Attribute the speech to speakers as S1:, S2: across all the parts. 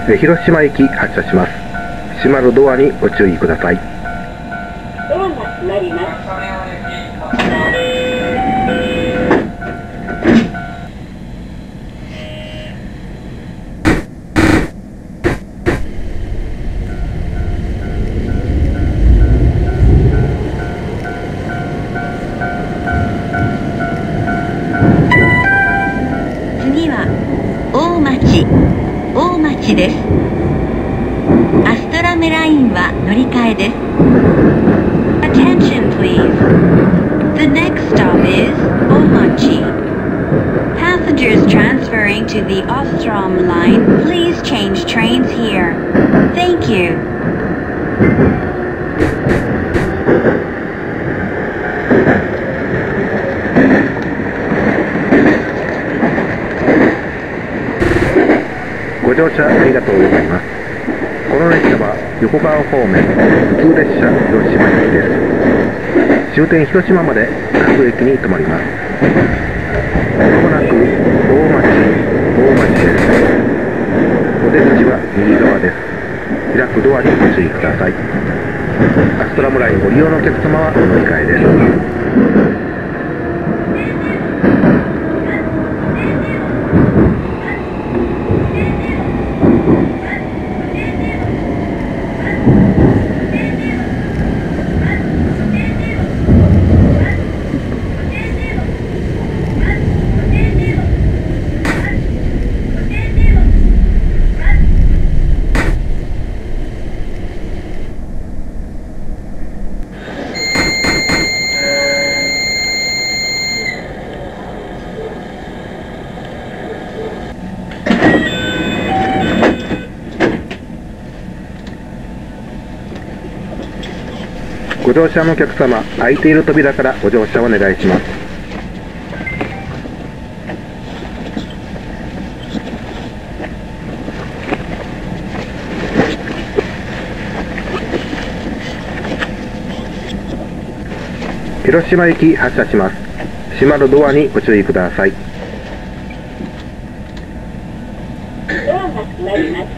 S1: 広島行き発車します。閉まるドアにご注意ください。
S2: ドアが閉まります。
S3: 次は大町です。アストラメラインは乗り換えです。Attention please. The next stop is Omachi. Passengers transferring to the Ostrom line, please change trains here. Thank you.
S1: ご乗車ありがとうございます。この列車は横川方面普通列車広島行きです。終点広島まで各駅に停まります。まもなく大町です。お出口は右側です。開くドアにご注意ください。アストラムラインご利用のお客様はお乗り換えです。ご乗車のお客様、開いている扉からご乗車をお願いします。広島行き発車します。閉まるドアにご注意ください。
S2: ドアが閉まります。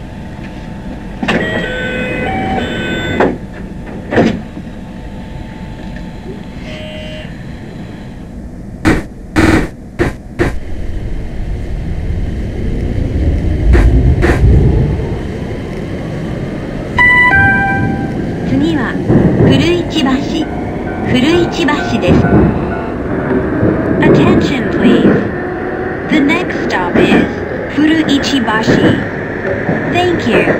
S3: 次は古市橋です。Attention please. The next stop is 古市橋。Thank you.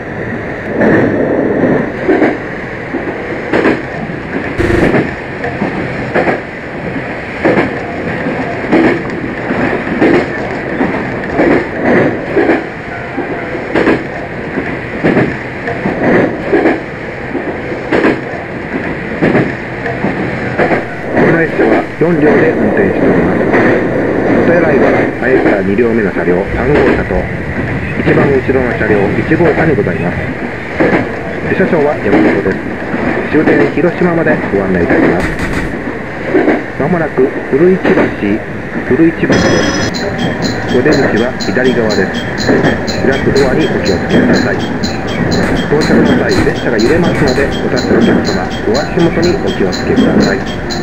S1: 4両で運転しております。お手洗いは前から2両目の車両3号車と一番後ろの車両1号車にございます。車掌は山本です。終点広島までご案内いたします。まもなく古市橋です。お出口は左側です。開くドアにお気をつけください。到着の際列車が揺れますのでお立ちのお客様お足元にお気をつけください。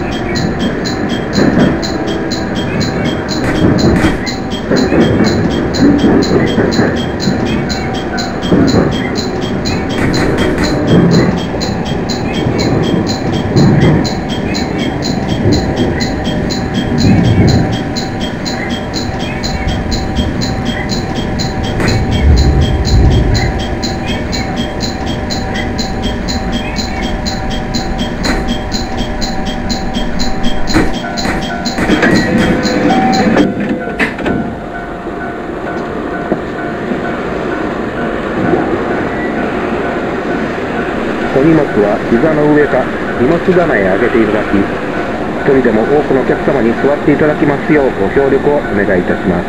S1: お荷物は膝の上か荷物棚へ上げていただき、一人でも多くのお客様に座っていただきますようご協力をお願いいたします。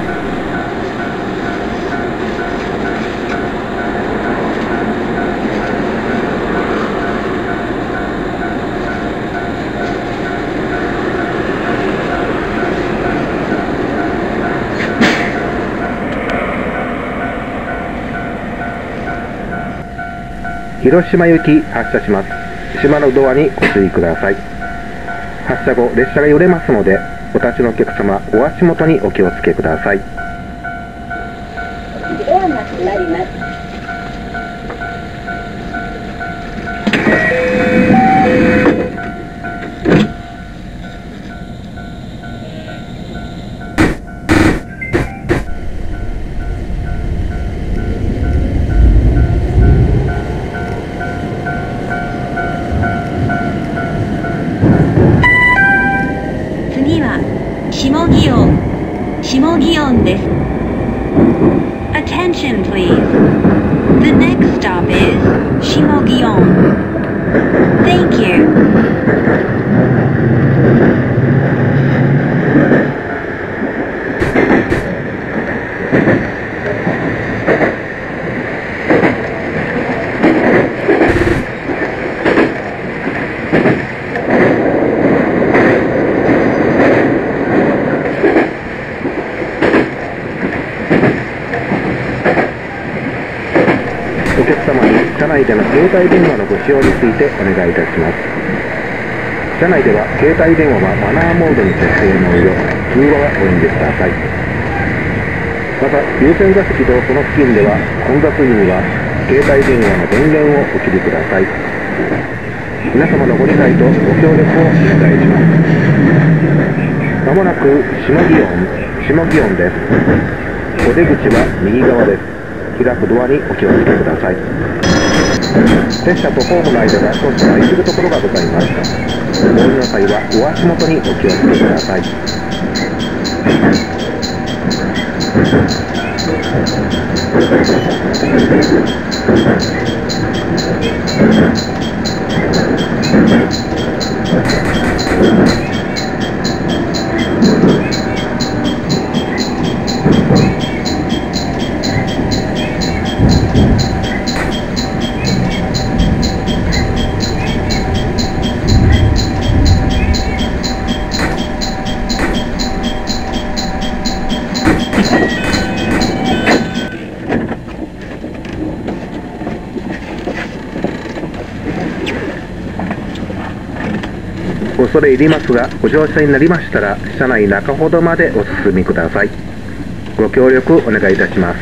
S1: 広島行き発車します。島のドアにご注意ください。発車後、列車が揺れますので、お立ちのお客様、お足元にお気をつけください。
S2: ドアが閉まります。
S3: 次は下祇園です。Attention please. The next stop is Shimogion. Thank you.
S1: お客様に車内での携帯電話のご使用についてお願いいたします。車内では携帯電話はマナーモードに設定の上、通話はお遠慮ください。また、優先座席とその付近では混雑時には携帯電話の電源をお切りください。皆様のご理解とご協力をお願いします。まもなく下祇園です。お出口は右側です。開くドアにお気をつけください。列車とホームの間が少し空いているところがございます。お降りの際はお足元にお気をつけください。恐れ入りますが、ご乗車になりましたら、車内中ほどまでお進みください。ご協力お願いいたします。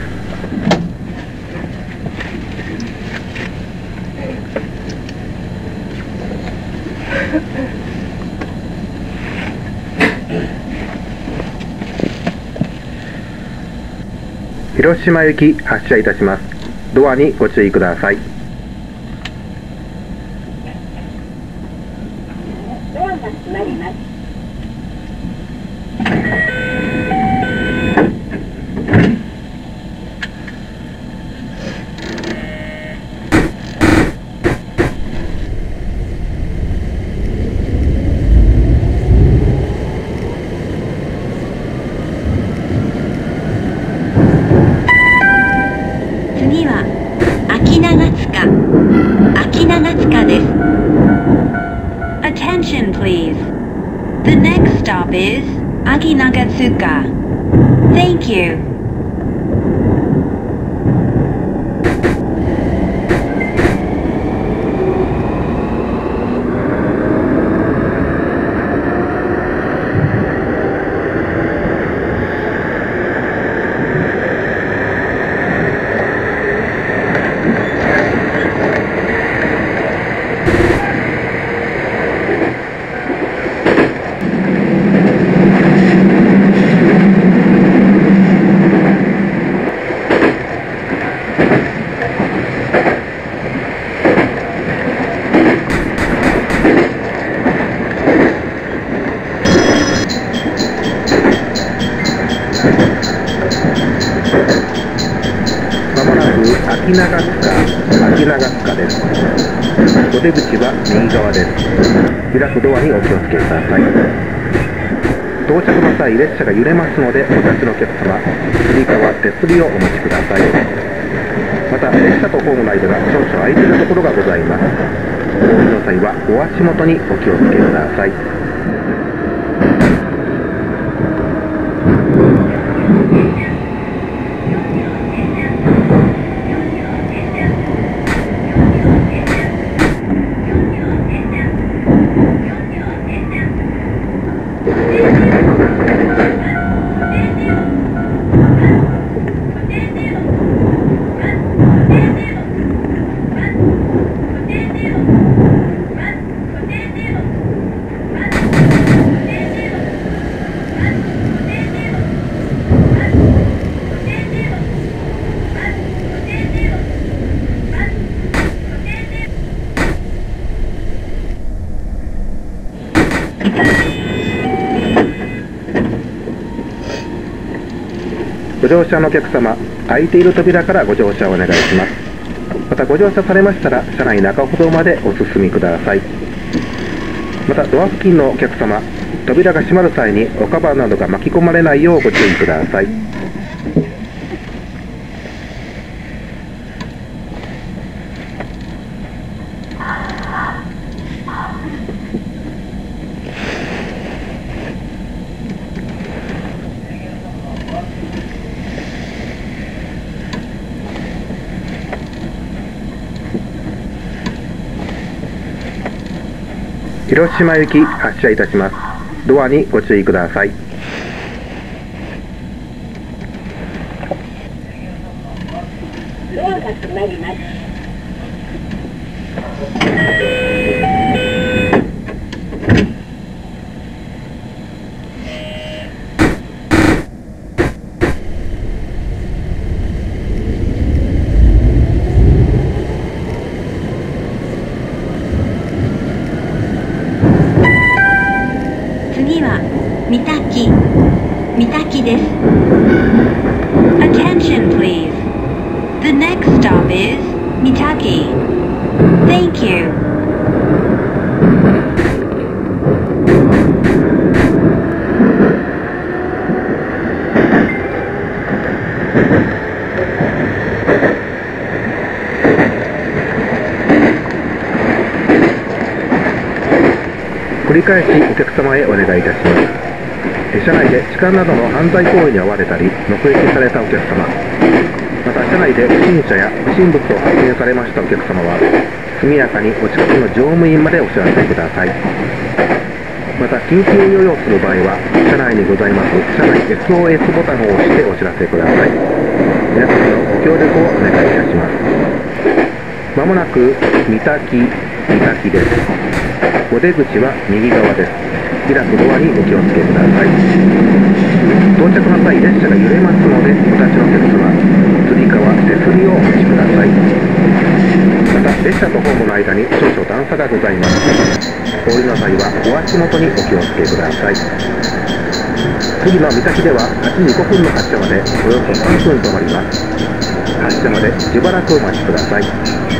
S1: 広島行き発車いたします。ドアにご注意ください。
S2: ドアが閉まります。
S3: 次は秋長塚です。Attention please. The next stop is Akinagasuka. Thank you.
S1: 秋長塚です。お出口は右側です。開くドアにお気をつけください。到着の際、列車が揺れますので、お立ちのお客様、つり革、手すりをお持ちください。また、列車とホームの間が少々空いているところがございます。お降りの際は、お足元にお気をつけください。 ご乗車のお客様、開いている扉からご乗車をお願いします。またご乗車されましたら、車内中ほどまでお進みください。またドア付近のお客様、扉が閉まる際におカバンなどが巻き込まれないようご注意ください。広島行き発車いたします。ドアにご注意ください。
S2: ドアが閉まります。
S3: 次は三滝です。Attention please. The next stop is Mitaki. Thank you.
S1: 繰り返しお客様へお願いいたします。車内で痴漢などの犯罪行為に遭われたり目撃されたお客様、また車内で不審者や不審物を発見されましたお客様は、速やかにお近くの乗務員までお知らせください。また緊急用をする場合は、車内にございます車内 SOS ボタンを押してお知らせください。皆様のご協力をお願いいたします。まもなく三滝です。お出口は右側です。開くドアにお気をつけください。到着の際、列車が揺れますので、お立ちのお客様、つり革、手すりをお持ちください。また、列車とホームの間に少々段差がございます。お降りの際は、お足元にお気をつけください。次の三滝では、8時5分の発車までおよそ3分止まります。発車までしばらくお待ちください。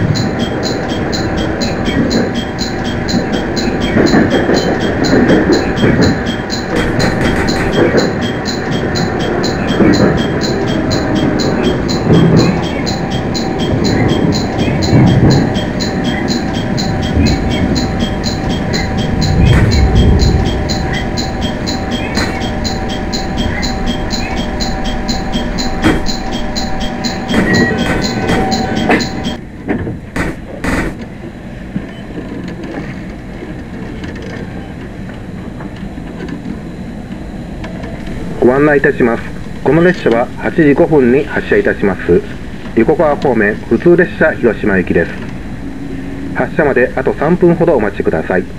S1: ご案内いたします。この列車は8時5分に発車いたします横川方面普通列車広島行きです。発車まであと3分ほどお待ちください。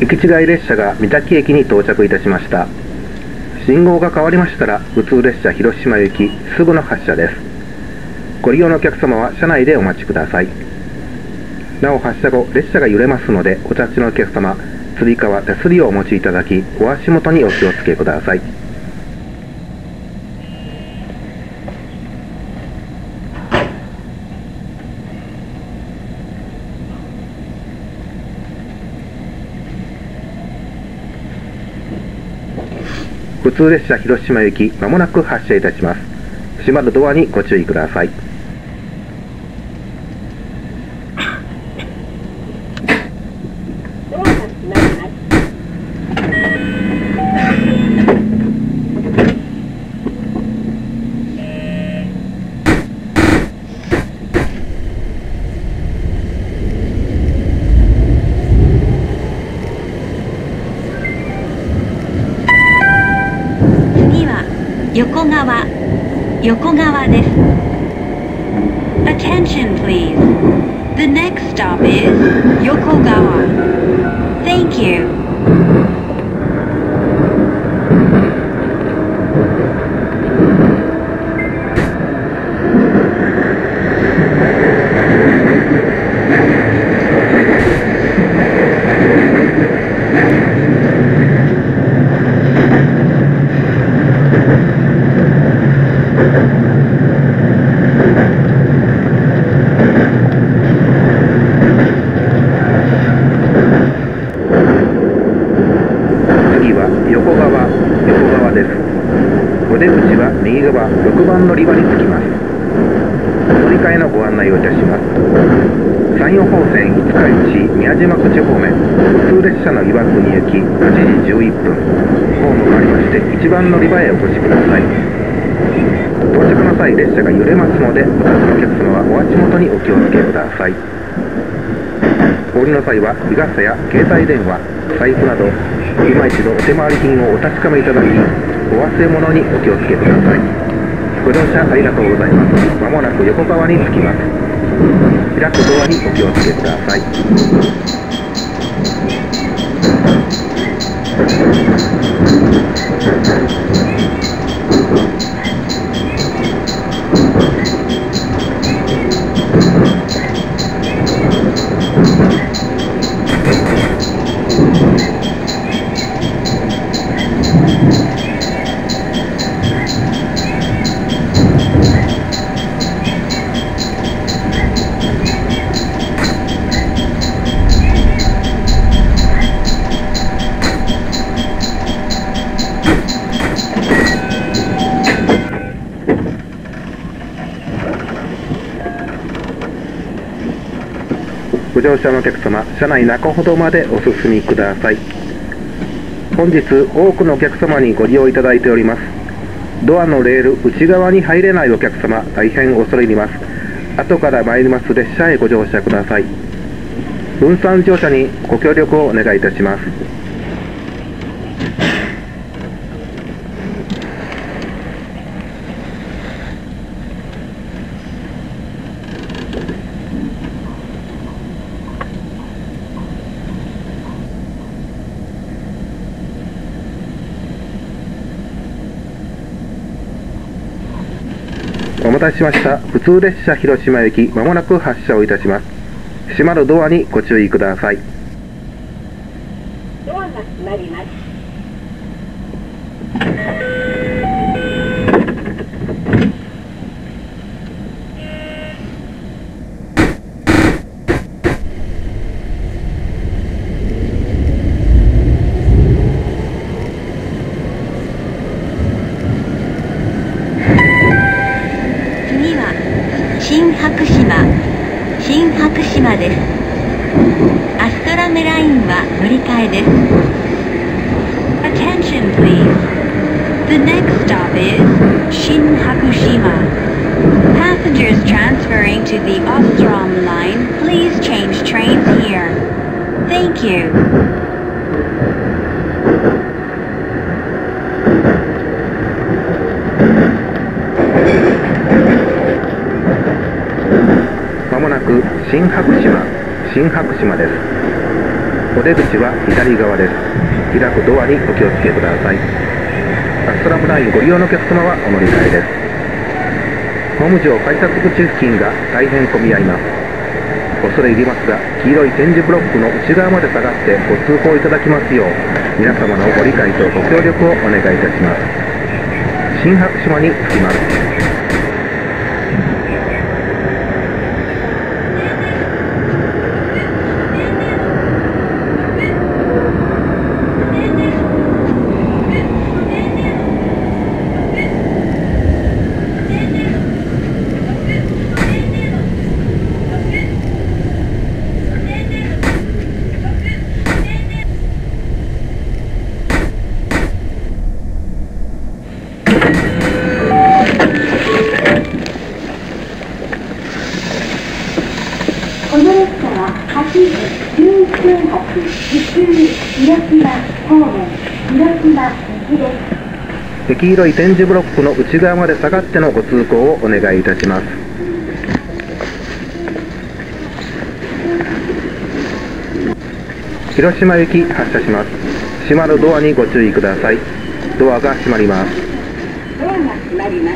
S1: 行き違い列車が三滝駅に到着いたしました。信号が変わりましたら普通列車広島行きすぐの発車です。ご利用のお客様は車内でお待ちください。なお発車後列車が揺れますので、お立ちのお客様、つり革手すりをお持ちいただき、お足元にお気をつけください。普通列車広島行き、まもなく発車いたします。閉まるドアにご注意ください。
S2: ドアが閉まります。
S3: 次は横川です。Attention please. The next stop is Yokogawa. Thank you.
S1: 横川です。お出口は右側6番乗り場に着きます。乗り換えのご案内をいたします。山陽本線五日市宮島口方面、普通列車の岩国行き8時11分、ホームがありまして1番乗り場へお越しください。到着の際列車が揺れますので、お立ちのお客様はお足元にお気をつけください。お降りの際は日傘や携帯電話、財布など今一度お手回り品をお確かめいただき、お忘れ物にお気をつけください。ご乗車ありがとうございます。まもなく横川に着きます。開くドアにお気をつけください。ご乗車のお客様、車内中ほどまでお進みください。本日多くのお客様にご利用いただいております。ドアのレール内側に入れないお客様、大変恐れ入ります。後から参ります列車へご乗車ください。分散乗車にご協力をお願いいたします。お待たせしました。普通列車広島行き、まもなく発車をいたします。閉まるドアにご注意ください。
S2: ドアが閉まります。
S3: 新白島です。アストラメラインは乗り換えです。Attention please. The next stop is Shin-Hakushima. Passengers transferring to the Ostrom line, please change trains here. Thank you.
S1: まもなく新白島です。 お出口は左側です。開くドアにお気をつけください。アストラムラインご利用のお客様はお乗り換えです。ホーム上改札口付近が大変混み合います。恐れ入りますが、黄色い点字ブロックの内側まで下がってご通行いただきますよう、皆様のご理解とご協力をお願いいたします。新白島に着きます。
S2: この列車は8時11分発普通広島方面広島行きです。
S1: 黄色い点字ブロックの内側まで下がってのご通行をお願いいたします。広島行き発車します。閉まるドアにご注意ください。ドアが閉まります。
S2: ドアが閉まります。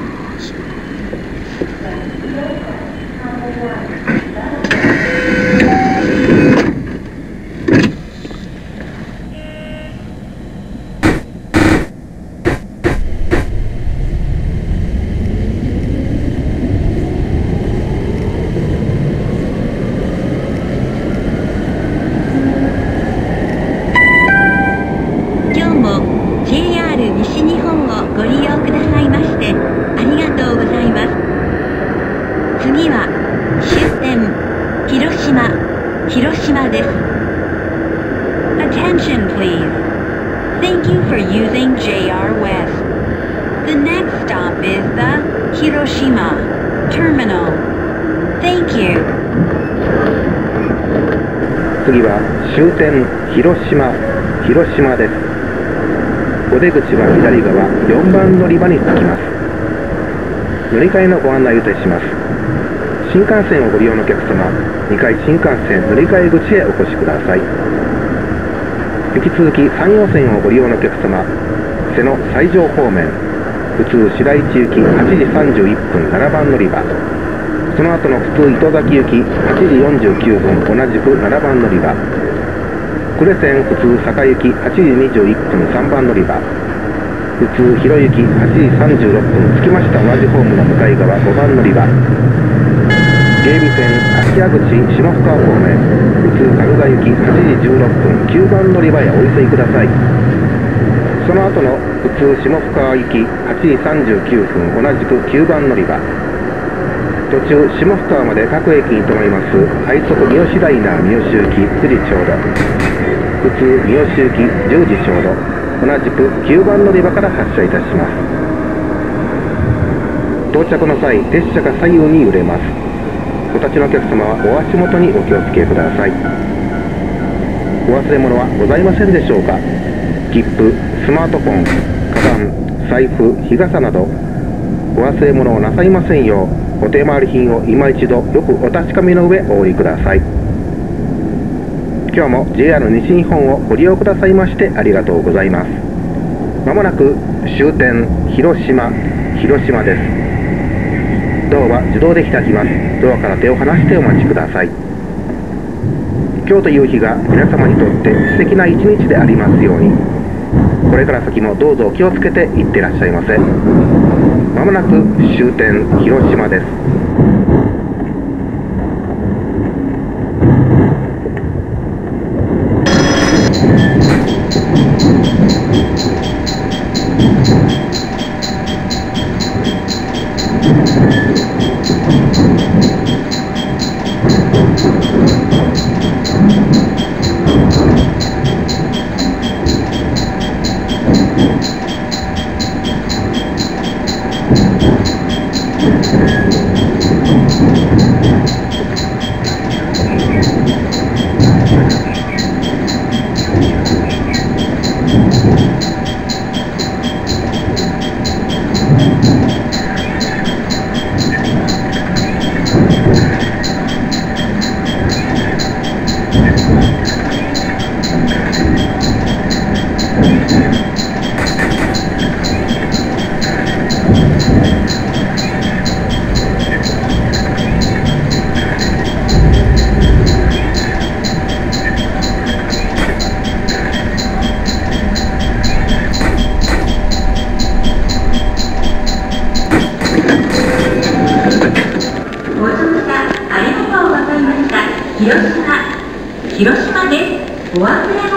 S3: 今日も JR 西日本をご利用くださいましてありがとうございます。次は終点広島です。Attention please. Thank you for using JR West. The next stop is the Hiroshima Terminal. Thank you.
S1: 次は終点広島です。お出口は左側4番乗り場に着きます。乗り換えのご案内をいたします。新幹線をご利用のお客様、2階新幹線乗り換え口へお越しください。引き続き山陽線をご利用のお客様、瀬野西条方面普通白市行き8時31分7番乗り場、その後の普通糸崎行き8時49分同じく7番乗り場、呉線普通坂行き8時21分3番乗り場、普通広行き8時36分着きました同じホームの向かい側5番乗り場、芸備線秋谷口下深方面普通鹿賀行き8時16分9番乗り場へお急ぎください。その後の普通下深行き8時39分同じく9番乗り場、途中下深川まで各駅に停まります快速三好ライナー三好行き9時ちょうど、普通三好行き10時ちょうど同じく9番乗り場から発車いたします。到着の際列車が左右に揺れます。お立ちのお客様はお足元にお気をつけください。お忘れ物はございませんでしょうか。切符、スマートフォン、カバン、財布、日傘などお忘れ物をなさいませんよう、お手回り品を今一度よくお確かめの上お降りください。今日も JR 西日本をご利用くださいましてありがとうございます。まもなく終点広島です。ドアは自動で開きます。ドアから手を離してお待ちください。今日という日が皆様にとって素敵な一日でありますように。これから先もどうぞ気をつけていってらっしゃいませ。まもなく終点広島です。
S2: 忘れ